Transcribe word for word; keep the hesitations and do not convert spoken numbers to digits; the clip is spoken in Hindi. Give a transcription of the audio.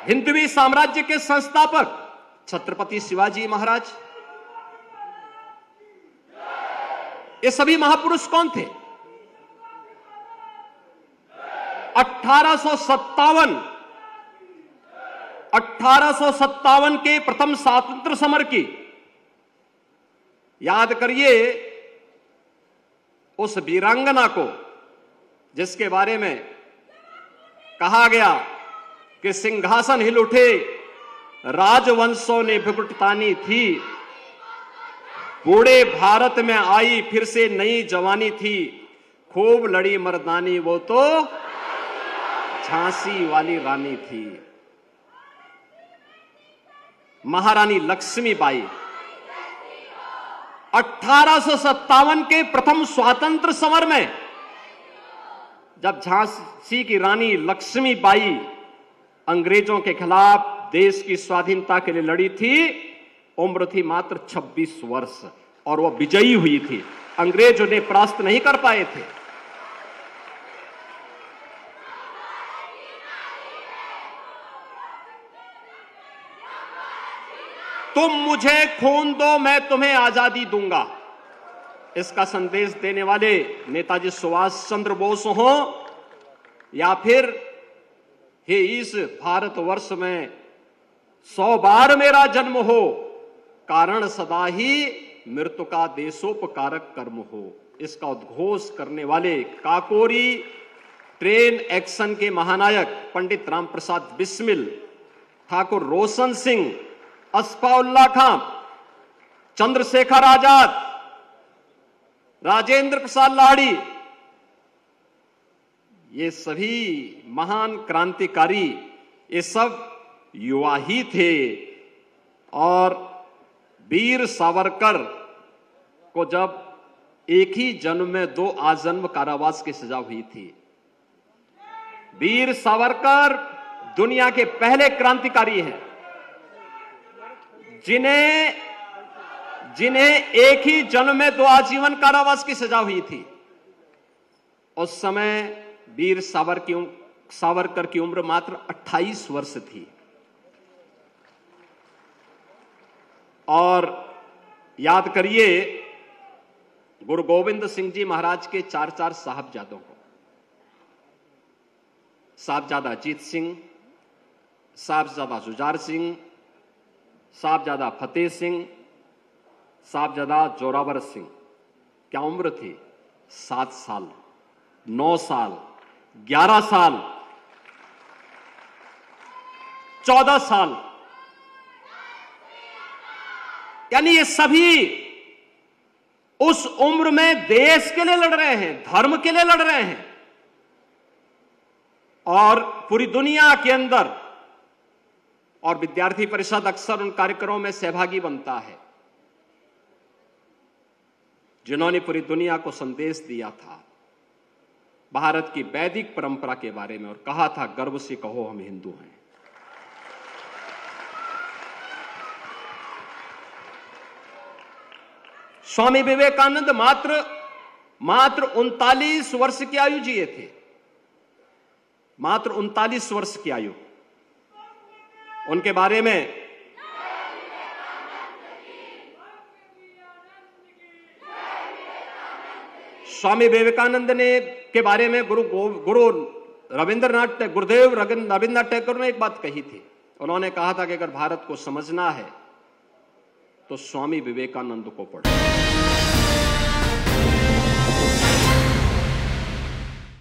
हिंदवी साम्राज्य के संस्थापक छत्रपति शिवाजी महाराज, ये सभी महापुरुष कौन थे? अठारह सौ सत्तावन अठारह सौ सत्तावन के प्रथम स्वातंत्र समर की याद करिए, उस वीरांगना को जिसके बारे में कहा गया कि सिंहासन हिल उठे, राजवंशों ने भुगतानी थी, बूढ़े भारत में आई फिर से नई जवानी थी, खूब लड़ी मर्दानी वो तो झांसी वाली रानी थी। महारानी लक्ष्मीबाई अठारह सौ सत्तावन के प्रथम स्वातंत्र समर में जब झांसी की रानी लक्ष्मीबाई अंग्रेजों के खिलाफ देश की स्वाधीनता के लिए लड़ी थी, उम्र थी मात्र छब्बीस वर्ष और वह विजयी हुई थी। अंग्रेज उन्हें परास्त नहीं कर पाए थे। तुम मुझे खून दो, मैं तुम्हें आजादी दूंगा, इसका संदेश देने वाले नेताजी सुभाष चंद्र बोस हो या फिर हे इस भारतवर्ष में सौ बार मेरा जन्म हो, कारण सदा ही मृत्यु का देशोपकारक कर्म हो, इसका उद्घोष करने वाले काकोरी ट्रेन एक्शन के महानायक पंडित राम प्रसाद बिस्मिल, ठाकुर रोशन सिंह, अस्फाउल्लाह खां, चंद्रशेखर आजाद, राजेंद्र प्रसाद लाहिड़ी, ये सभी महान क्रांतिकारी ये सब युवा ही थे। और वीर सावरकर को जब एक ही जन्म में दो आजन्म कारावास की सजा हुई थी, वीर सावरकर दुनिया के पहले क्रांतिकारी हैं जिन्हें जिन्हें एक ही जन्म में दो आजीवन कारावास की सजा हुई थी। उस समय वीर सावर की सावरकर की उम्र मात्र अट्ठाईस वर्ष थी। और याद करिए गुरु गोविंद सिंह जी महाराज के चार चार साहबजादों को, साहबजादा अजीत सिंह, साहबजादा जुझार सिंह, साहबजादा फतेह सिंह, साहबजादा जोरावर सिंह। क्या उम्र थी? सात साल, नौ साल, ग्यारह साल, चौदह साल। यानी ये सभी उस उम्र में देश के लिए लड़ रहे हैं, धर्म के लिए लड़ रहे हैं और पूरी दुनिया के अंदर। और विद्यार्थी परिषद अक्सर उन कार्यक्रमों में सहभागी बनता है जिन्होंने पूरी दुनिया को संदेश दिया था भारत की वैदिक परंपरा के बारे में और कहा था गर्व से कहो हम हिंदू हैं। स्वामी विवेकानंद मात्र मात्र उनतालीस वर्ष की आयु जिए थे, मात्र उनतालीस वर्ष की आयु। उनके बारे में स्वामी विवेकानंद ने के बारे में गुरु गुरु रविंद्रनाथ गुरुदेव रविंद्रनाथ टैगोर ने एक बात कही थी। उन्होंने कहा था कि अगर भारत को समझना है तो स्वामी विवेकानंद को पढ़ो।